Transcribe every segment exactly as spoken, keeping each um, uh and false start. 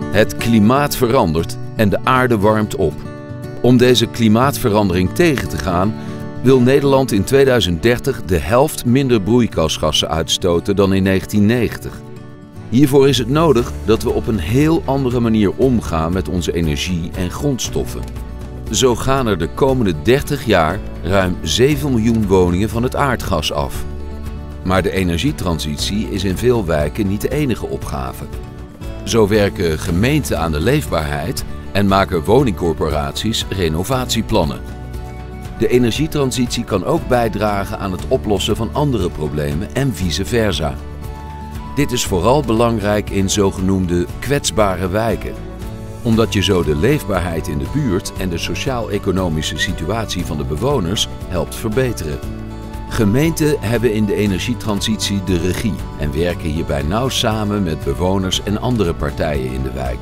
Het klimaat verandert en de aarde warmt op. Om deze klimaatverandering tegen te gaan, wil Nederland in tweeduizend dertig de helft minder broeikasgassen uitstoten dan in negentien negentig. Hiervoor is het nodig dat we op een heel andere manier omgaan met onze energie en grondstoffen. Zo gaan er de komende dertig jaar ruim zeven miljoen woningen van het aardgas af. Maar de energietransitie is in veel wijken niet de enige opgave. Zo werken gemeenten aan de leefbaarheid en maken woningcorporaties renovatieplannen. De energietransitie kan ook bijdragen aan het oplossen van andere problemen en vice versa. Dit is vooral belangrijk in zogenoemde kwetsbare wijken, omdat je zo de leefbaarheid in de buurt en de sociaal-economische situatie van de bewoners helpt verbeteren. Gemeenten hebben in de energietransitie de regie en werken hierbij nauw samen met bewoners en andere partijen in de wijk.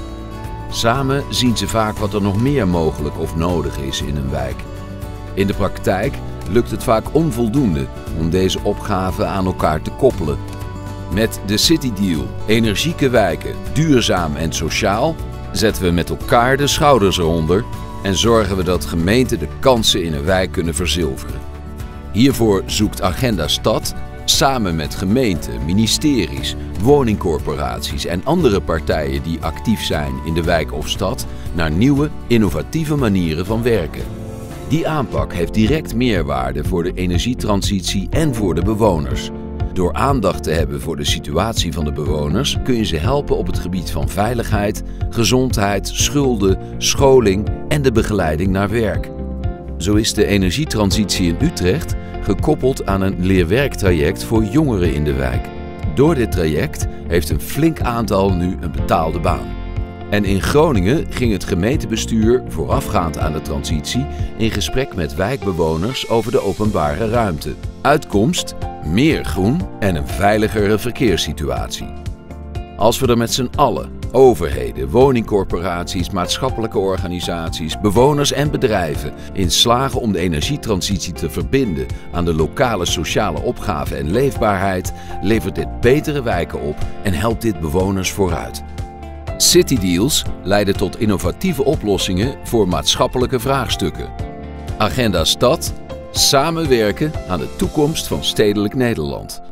Samen zien ze vaak wat er nog meer mogelijk of nodig is in een wijk. In de praktijk lukt het vaak onvoldoende om deze opgaven aan elkaar te koppelen. Met de City Deal, energieke wijken, duurzaam en sociaal, zetten we met elkaar de schouders eronder en zorgen we dat gemeenten de kansen in een wijk kunnen verzilveren. Hiervoor zoekt Agenda Stad samen met gemeenten, ministeries, woningcorporaties en andere partijen die actief zijn in de wijk of stad naar nieuwe, innovatieve manieren van werken. Die aanpak heeft direct meerwaarde voor de energietransitie en voor de bewoners. Door aandacht te hebben voor de situatie van de bewoners kun je ze helpen op het gebied van veiligheid, gezondheid, schulden, scholing en de begeleiding naar werk. Zo is de energietransitie in Utrecht gekoppeld aan een leerwerktraject voor jongeren in de wijk. Door dit traject heeft een flink aantal nu een betaalde baan. En in Groningen ging het gemeentebestuur voorafgaand aan de transitie in gesprek met wijkbewoners over de openbare ruimte. Uitkomst: meer groen en een veiligere verkeerssituatie. Als we er met z'n allen, overheden, woningcorporaties, maatschappelijke organisaties, bewoners en bedrijven in slagen om de energietransitie te verbinden aan de lokale sociale opgaven en leefbaarheid, levert dit betere wijken op en helpt dit bewoners vooruit. City Deals leiden tot innovatieve oplossingen voor maatschappelijke vraagstukken. Agenda Stad: samenwerken aan de toekomst van stedelijk Nederland.